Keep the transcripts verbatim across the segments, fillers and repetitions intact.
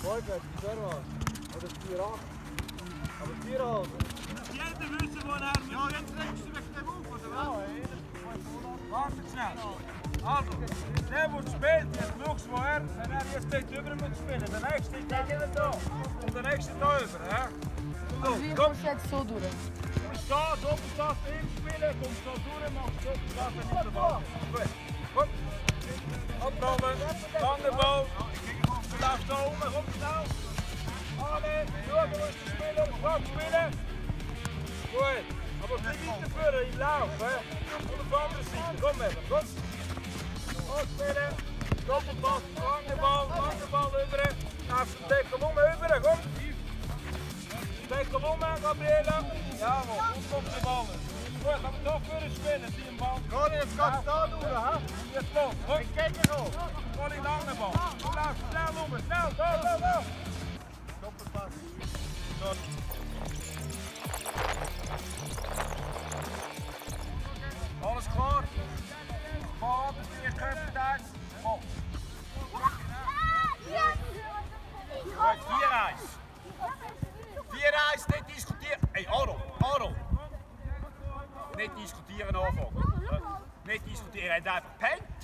Vorwärts, die Serva. Oder vier acht. Aber vier acht. Jeder wissen, wo er... Ja, jetzt legst du wegen dem auf, oder was? Warte schnell. Also, der, der spielt, jetzt schaust du, wo er, wenn er jetzt dort drüber muss spielen. Der nächste ist da. Und der nächste da rüber. Ja? So, Wie komm. kommst du jetzt so durch? Da, Doppelpass bei ihm spielen, kommst du da durch, machst Doppelpass, dann ist der Ball. Gut, komm. Abrollen, Langeball. Du läufst da rum, komm schnell. Annehmen, schauen, wo ist das Spiel, auf den Kopf spielen. Gut, aber bleib weiterführen im Lauf. He? Und auf der anderen Seite, komm eben, komm. Anspielen, Doppelpass, Langeball, Langeball rüber. Laufst den Deckel rum, rüber, komm. Deckel rum, Gabriela. Jawohl, und kommt der Ball. Gut, aber doch für spielen, die im Ball. Geh jetzt ganz da durch, hä? Jetzt los, komm. Ich gehe noch. Voll in den anderen Ball. Du läufst schnell rum, schnell, go, go, go. Doppelpass. Gut. Alles klar? Ball, das ist Köpfe da. Oh. Gut, vier eins. vier eins, nicht diskutieren. Hey, Aro, Aro. Nicht diskutieren anfangen. Nicht diskutieren, er hat einfach gepennt.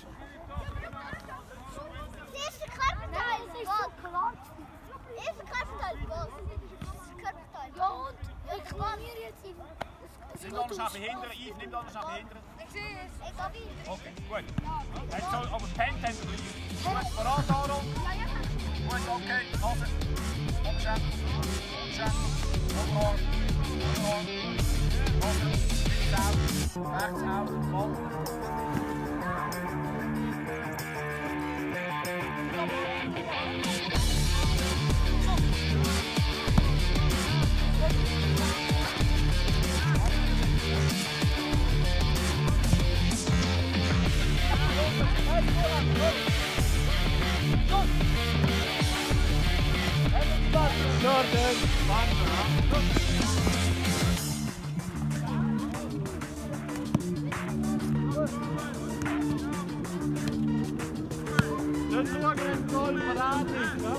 Das erste Körperteil ist so klar. Das erste Körperteil ist was? Das Körperteil. Ja, und ich kann mir jetzt in. Nimm alles nach hinten, Yves, nimm alles nach hinten. Ich sehe es. Ich habe ihn. Okay, gut. Jetzt soll aber gepennt haben wir gleich. Gut, voran, Aro. Gut, okay, also. Opschan, Opschan, Opschan, Opschan, Opschan, links auf, rechts auf, Ball. Jordan! Das ist nur ein Goal Parade, ne?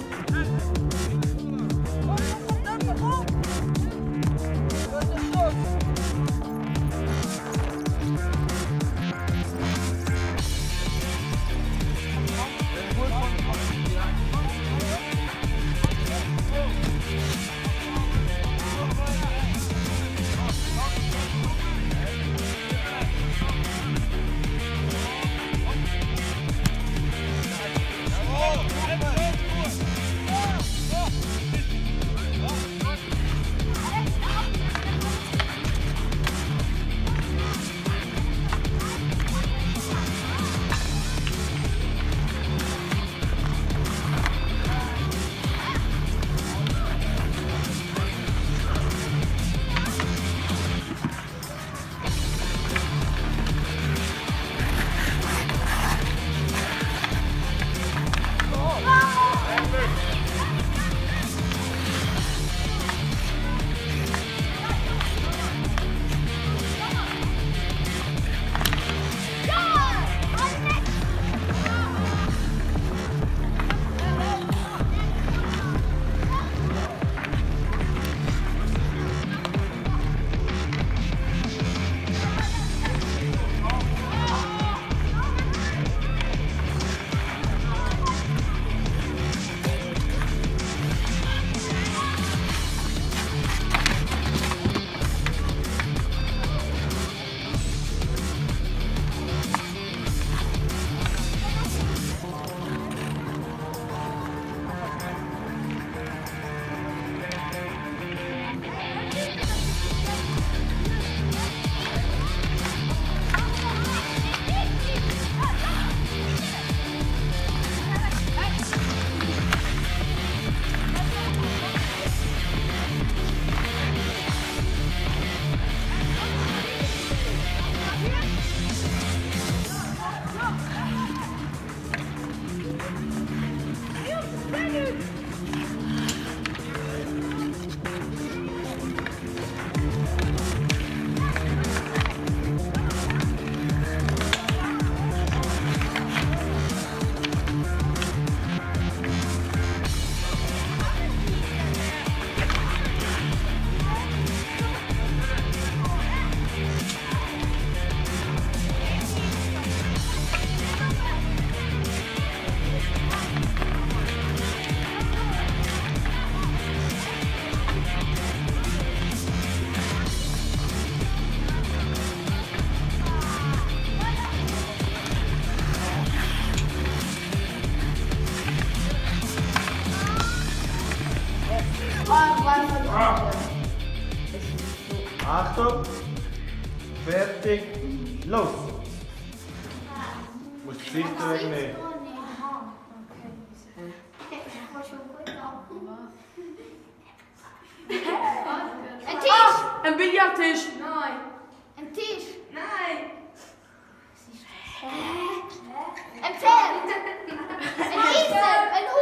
Achtung. Fertig. Los. Du musst die Seite wegnehmen. Ein Tisch! Ein Billardtisch. Nein. Ein Tisch. Nein. Ein Pferd. Ein Esel. Ein